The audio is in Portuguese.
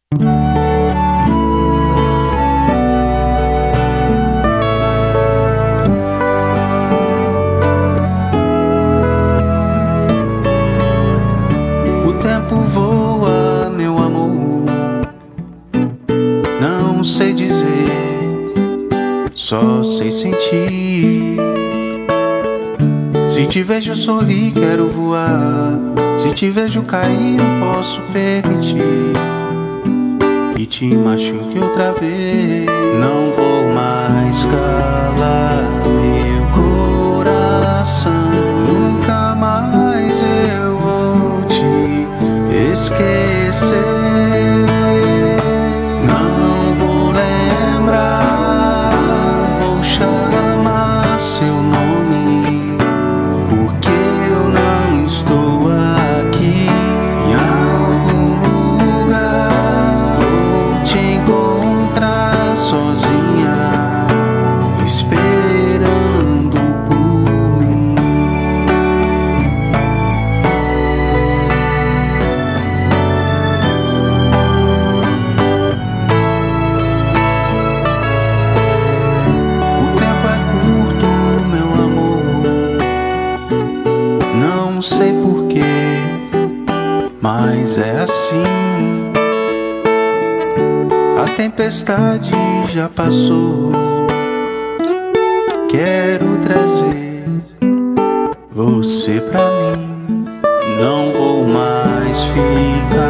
O tempo voa, meu amor, não sei dizer, só sei sentir. Se te vejo sorrir, quero voar. Se te vejo cair, não posso permitir que te machuque outra vez. Não vou mais calar meu coração. Nunca mais eu vou te esquecer. Não vou lembrar, vou chamar seu nome, porque eu não estou aqui. Em algum lugar vou te encontrar sozinha, esperando por mim. O tempo é curto, meu amor, não sei porquê, mas é assim. A tempestade já passou. Quero trazer você pra mim. Não vou mais ficar